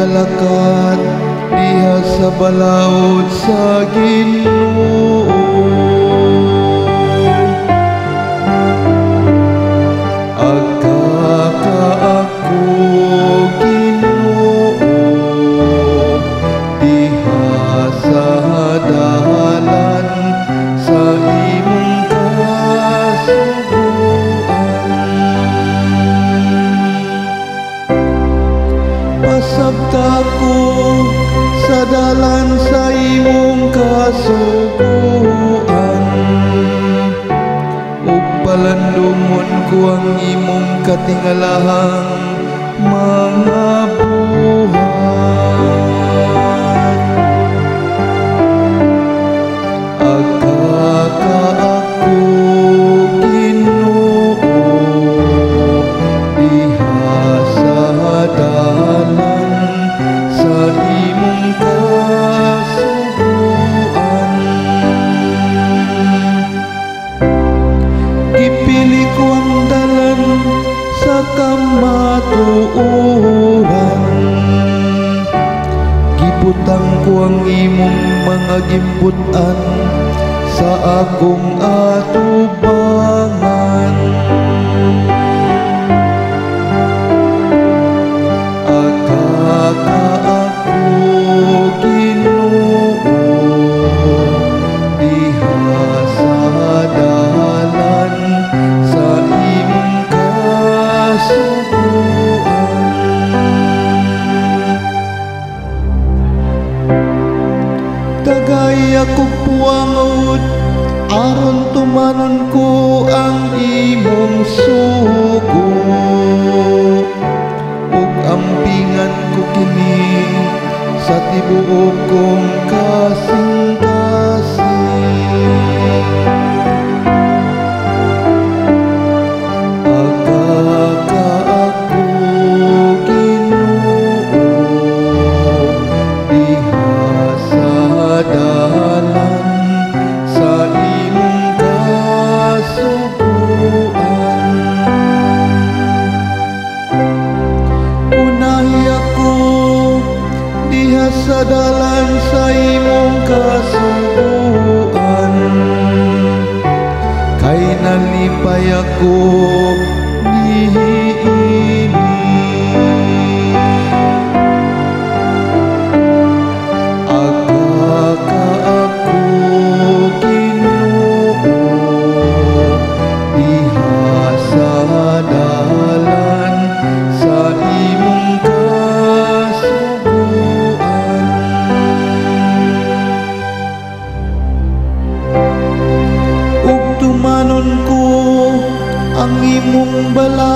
nagalakat diha sa balaod sa Ginoo. Agkakaako Ginoo diha sa dalan sa imong kasuguan. Pasabta ko sa dalan sa imong kasuguan, ug palandumon ko ang imong katingalahang mga buhat. Agkakaako Ginoo diha sa dalan sa imong kasuguan. Gipili ko ang dalan sa kamatuoran, gibutang ko ang imong mga gimbutan sa akong atubangan. Agkakaako Ginoo diha sa dalan sa imong kasuguan. Tagay ako puangot aron tumanon ko ang imong sugo, ug ampingan ko kini sa tibuok kong kasing-kasing. Agkakaako Ginoo diha sa dalan sa imong kasuguan. Unahi ako diha sa dalan sa imong kasuguan, kay nalipay ako niini. Agkakaako Ginoo diha sa dalan sa imong kasuguan. Ug tumanon ko ang imong bala